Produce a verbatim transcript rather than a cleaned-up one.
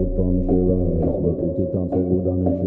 from Shiraz, but put it on so good and make